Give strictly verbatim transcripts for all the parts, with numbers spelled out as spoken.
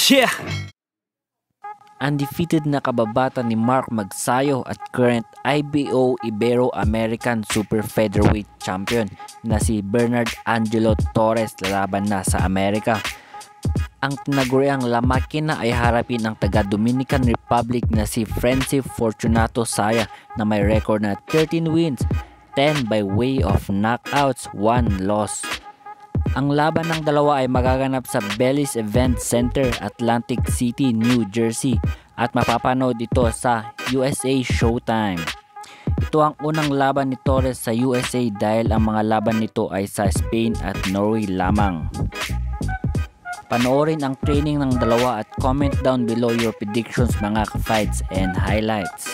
Yeah! Undefeated na kababata ni Mark Magsayo at current I B O Ibero-American Super Featherweight Champion na si Bernard Angelo Torres lalaban na sa Amerika. Ang tinaguriang lamakina ay harapin ang taga-Dominican Republic na si Frency Fortunato Saya na may record na thirteen wins, ten by way of knockouts, one loss. Ang laban ng dalawa ay magaganap sa Bellis Event Center, Atlantic City, New Jersey at mapapanood ito sa U S A Showtime. Ito ang unang laban ni Torres sa U S A dahil ang mga laban nito ay sa Spain at Norway lamang. Panoorin ang training ng dalawa at comment down below your predictions mga ka-fights and highlights.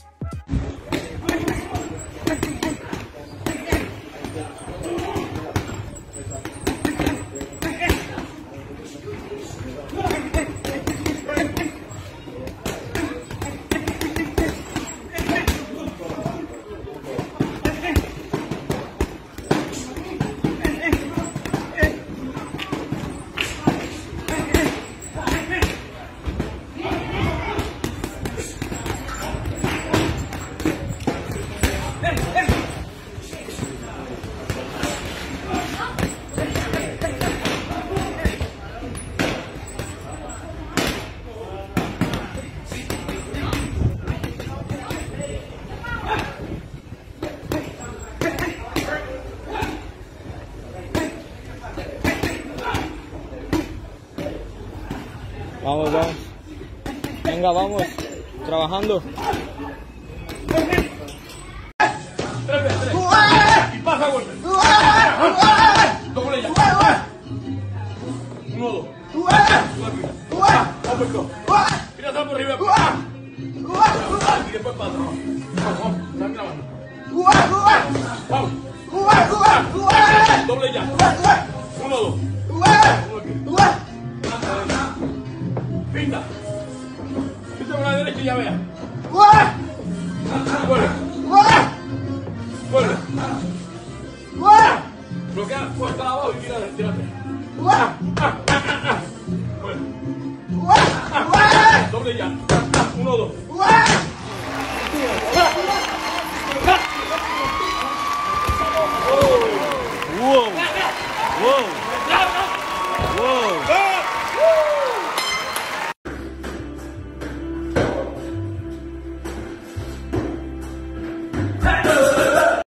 Vamos, vamos. Venga, vamos. Trabajando. Y pasa golpe. Doble ya. Uno, dos. Mira, sal por arriba. Y después pasa. Vamos, están grabando. Vamos. Doble ya. Uno, dos. Pinta. Pinta con la derecha y ya vea. Vuelve. Vuelve. Bloquea. Fuerza la